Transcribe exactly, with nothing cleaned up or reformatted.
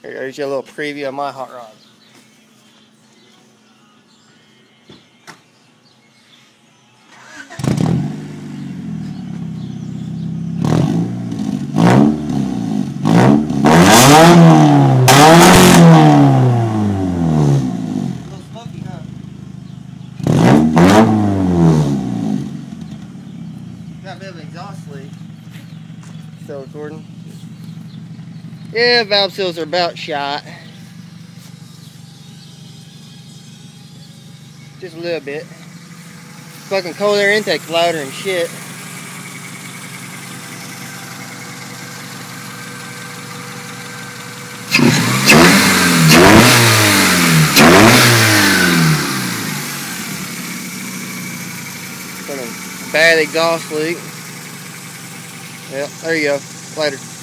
There's your little preview of my hot rod. Got a bit of exhaust leak. Still recording? Yeah, valve seals are about shot. Just a little bit. Fucking cold air intake's louder than shit. Fucking bad exhaust leak. Yep, there you go. Later.